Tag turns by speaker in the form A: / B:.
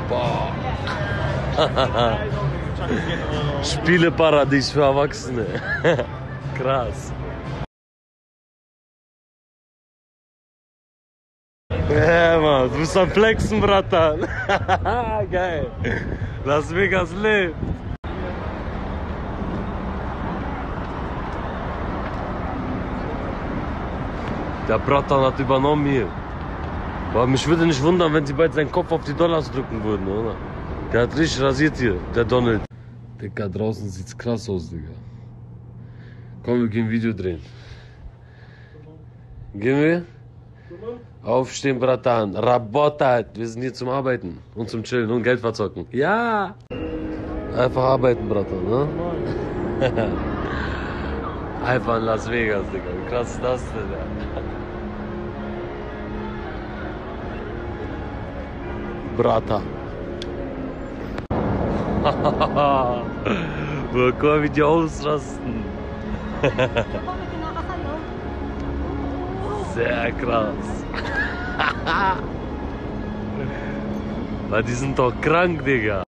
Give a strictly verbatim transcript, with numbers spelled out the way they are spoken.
A: Boah. Spieleparadies für Erwachsene. Krass. Ja, Mann, du bist am Flexen, Bratan. Geil. Las Vegas lebt. Der Bratan hat übernommen hier. Aber mich würde nicht wundern, wenn sie bald seinen Kopf auf die Dollars drücken würden, oder? Der hat richtig rasiert hier, der Donald. Digga, draußen sieht's krass aus, Digga. Komm, wir gehen Video drehen. Gehen wir? Aufstehen, Bratan. Rabotat. Wir sind hier zum Arbeiten und zum Chillen und Geld verzocken. Ja! Einfach arbeiten, Bratan, ne? Einfach in Las Vegas, Digga. Wie krass ist das denn, ja? Brata. Bro, guck mal, wie die ausrasten. Sehr krass. Weil die sind doch krank, Digga.